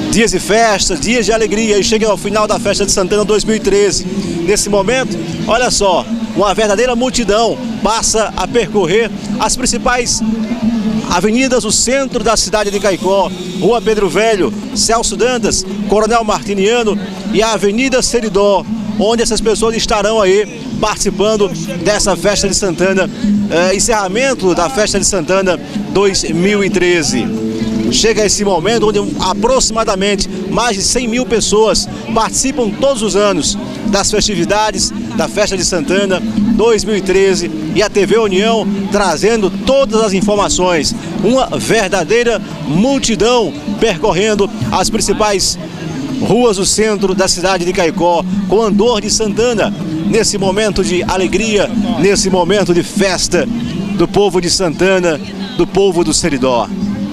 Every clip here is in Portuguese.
Dias de festa, dias de alegria, e chega ao final da Festa de Santana 2013. Nesse momento, olha só, uma verdadeira multidão passa a percorrer as principais avenidas do centro da cidade de Caicó: Rua Pedro Velho, Celso Dantas, Coronel Martiniano e a Avenida Seridó, onde essas pessoas estarão aí participando dessa Festa de Santana, encerramento da Festa de Santana 2013. Chega esse momento onde aproximadamente mais de 100 mil pessoas participam todos os anos das festividades da Festa de Santana 2013, e a TV União trazendo todas as informações. Uma verdadeira multidão percorrendo as principais ruas do centro da cidade de Caicó, com Andor de Santana, nesse momento de alegria, nesse momento de festa do povo de Santana, do povo do Seridó.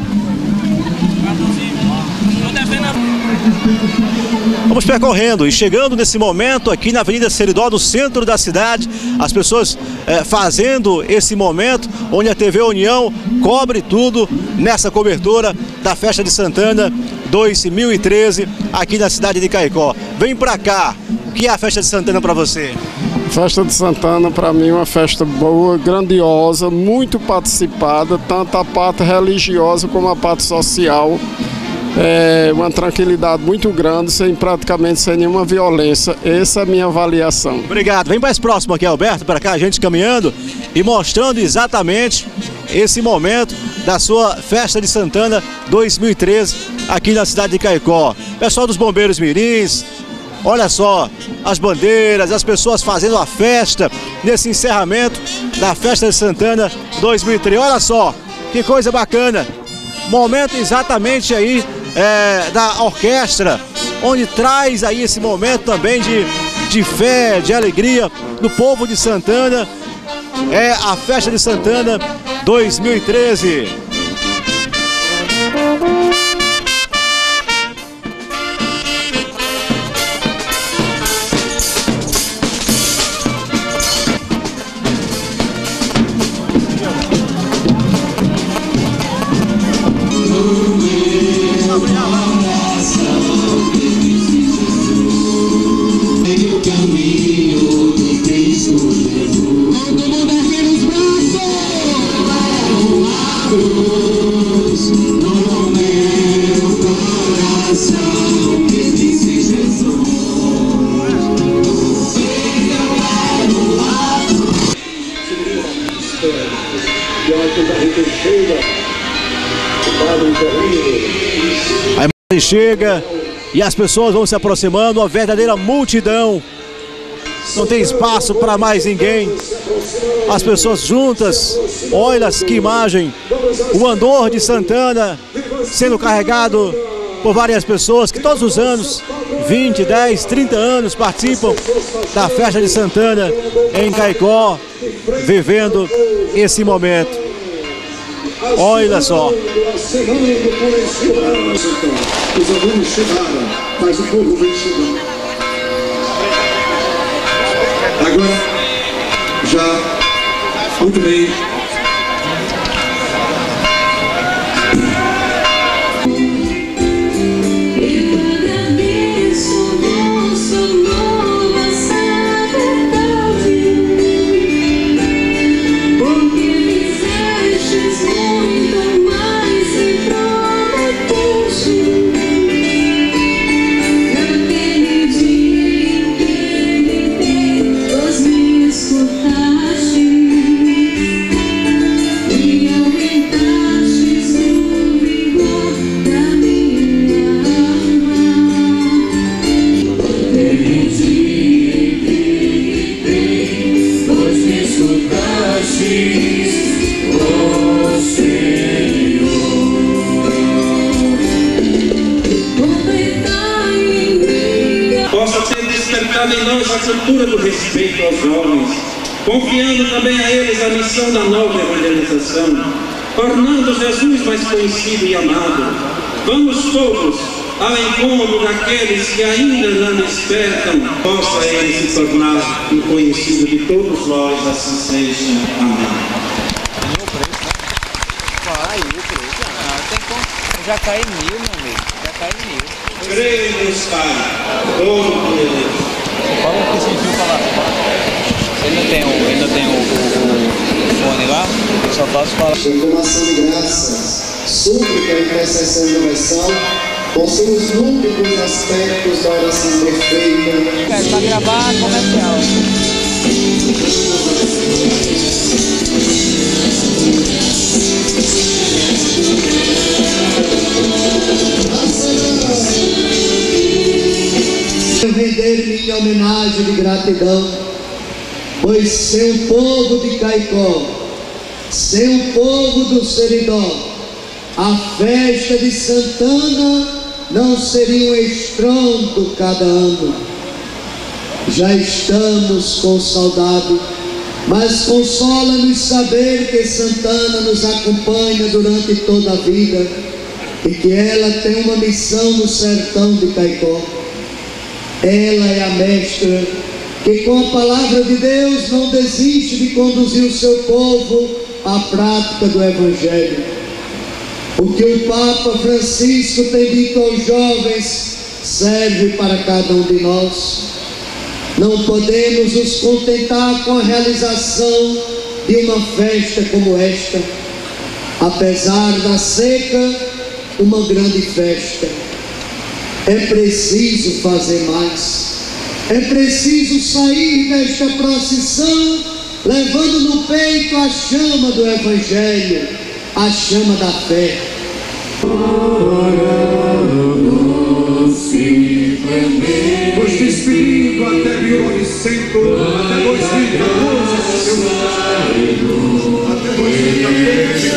Vamos percorrendo e chegando nesse momento aqui na Avenida Seridó, no centro da cidade, as pessoas fazendo esse momento onde a TV União cobre tudo nessa cobertura da Festa de Santana 2013 aqui na cidade de Caicó. Vem pra cá, o que é a Festa de Santana para você? Festa de Santana para mim é uma festa boa, grandiosa, muito participada, tanto a parte religiosa como a parte social. É uma tranquilidade muito grande, praticamente sem nenhuma violência. Essa é a minha avaliação. Obrigado. Vem mais próximo aqui, Alberto, para cá, a gente caminhando e mostrando exatamente esse momento da sua Festa de Santana 2013 aqui na cidade de Caicó. Pessoal dos Bombeiros Mirins, olha só, as bandeiras, as pessoas fazendo a festa nesse encerramento da Festa de Santana 2013. Olha só, que coisa bacana. Momento exatamente aí da orquestra, onde traz aí esse momento também de fé, de alegria do povo de Santana. É a Festa de Santana 2013. A imagem chega e as pessoas vão se aproximando, uma verdadeira multidão. Não tem espaço para mais ninguém. As pessoas juntas, olha que imagem. O Andor de Santana sendo carregado por várias pessoas que todos os anos, 20, 10, 30 anos, participam da Festa de Santana em Caicó, vivendo esse momento. Olha só. Os alunos chegaram, mas o povo vem chegando. Agora, já, muito bem. Em nós a cultura do respeito aos jovens, confiando também a eles a missão da nova evangelização, tornando Jesus mais conhecido e amado. Vamos todos ao encontro daqueles que ainda não despertam, possa ele se tornar um conhecido de todos nós, assim seja. Amém. já cai em 1000, meu amigo. Já cai em 1000. Creio em Deus Pai, Todo-Poderoso. Fala o que sentiu falar. Ele não tem o fone lá, só posso falar. Com ação de graças, súplica e intercessão de oração, possuem os múltiplos aspectos da oração perfeita. Para gravar comercial. Render minha homenagem de gratidão, pois ser um povo de Caicó, ser um povo do Seridó, a festa de Santana não seria um estrondo cada ano. Já estamos com saudade, mas consola-nos saber que Santana nos acompanha durante toda a vida e que ela tem uma missão no sertão de Caicó. Ela é a mestra que com a palavra de Deus não desiste de conduzir o seu povo à prática do Evangelho. O que o Papa Francisco tem dito aos jovens serve para cada um de nós. Não podemos nos contentar com a realização de uma festa como esta. Apesar da seca, uma grande festa. É preciso fazer mais. É preciso sair desta procissão levando no peito a chama do Evangelho, a chama da fé. Pois despedindo até 1900, até 2014, até 2014,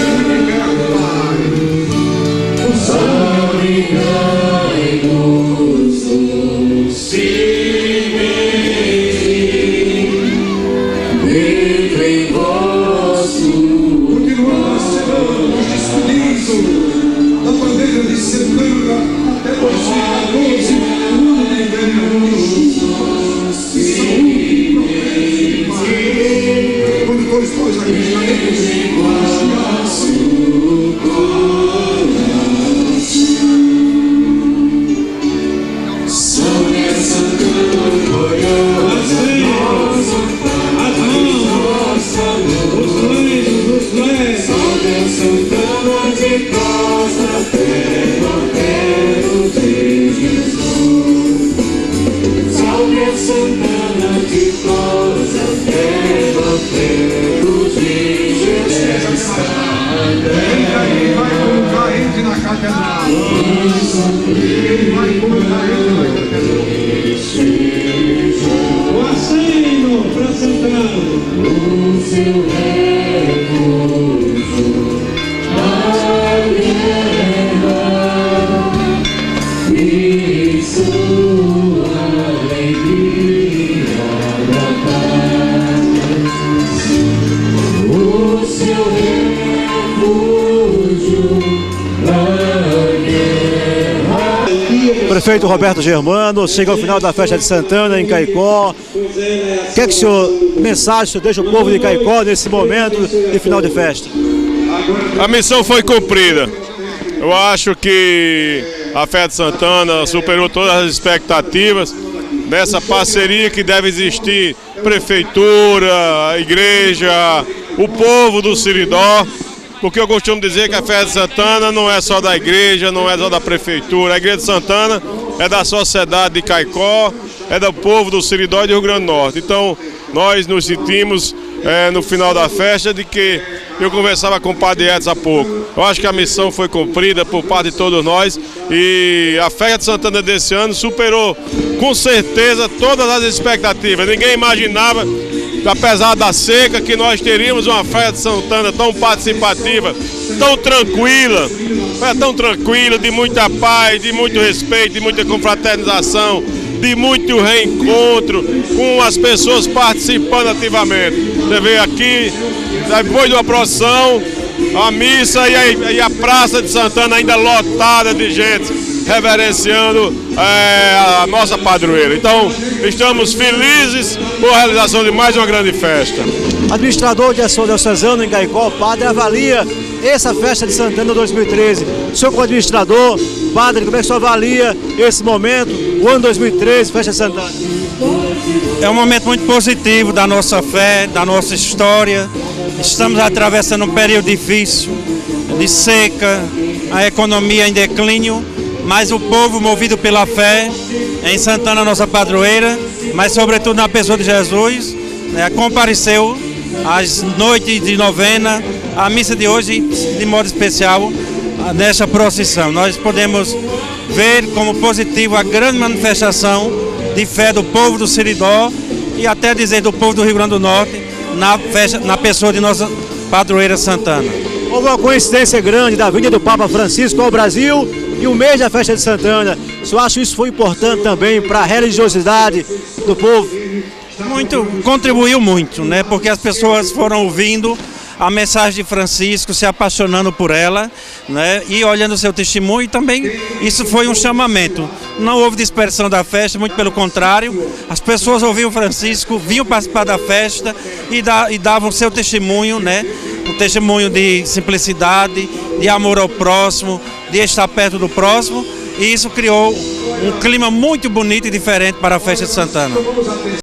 Prefeito Roberto Germano, chega ao final da festa de Santana em Caicó. Que o senhor, mensagem o senhor deixa o povo de Caicó nesse momento de final de festa? A missão foi cumprida. Eu acho que a festa de Santana superou todas as expectativas nessa parceria que deve existir prefeitura, a igreja, o povo do Seridó. Porque eu costumo dizer que a festa de Santana não é só da igreja, não é só da prefeitura. A igreja de Santana é da sociedade de Caicó, é do povo do Seridó e do Rio Grande do Norte. Então, nós nos sentimos no final da festa de que eu conversava com o Padre Edson há pouco. Eu acho que a missão foi cumprida por parte de todos nós e a festa de Santana desse ano superou com certeza todas as expectativas. Ninguém imaginava, apesar da seca, que nós teríamos uma festa de Santana tão participativa, tão tranquila, de muita paz, de muito respeito, de muita confraternização, de muito reencontro, com as pessoas participando ativamente. Você vê aqui, depois de uma procissão, a missa e a Praça de Santana ainda lotada de gente, reverenciando a nossa padroeira. Então, estamos felizes por a realização de mais uma grande festa. Administrador de ação diocesana em Caicó, padre, avalia essa festa de Santana 2013. O senhor como administrador, padre, como é que o senhor avalia esse momento, o ano 2013, festa de Santana? É um momento muito positivo da nossa fé, da nossa história. Estamos atravessando um período difícil, de seca, a economia em declínio, mas o povo movido pela fé, em Santana, nossa padroeira, mas sobretudo na pessoa de Jesus, né, compareceu às noites de novena, a missa de hoje, de modo especial, nesta procissão. Nós podemos ver como positivo a grande manifestação de fé do povo do Seridó e até dizer do povo do Rio Grande do Norte na pessoa de nossa padroeira Santana. Houve uma coincidência grande da vinda do Papa Francisco ao Brasil e o mês da festa de Santana. O senhor acha que isso foi importante também para a religiosidade do povo? Muito, contribuiu muito, né? Porque as pessoas foram ouvindo a mensagem de Francisco, se apaixonando por ela, né? E olhando o seu testemunho, também isso foi um chamamento. Não houve dispersão da festa, muito pelo contrário, as pessoas ouviam Francisco, vinham participar da festa e davam o seu testemunho, né? Um testemunho de simplicidade, de amor ao próximo, de estar perto do próximo, e isso criou um clima muito bonito e diferente para a festa de Santana.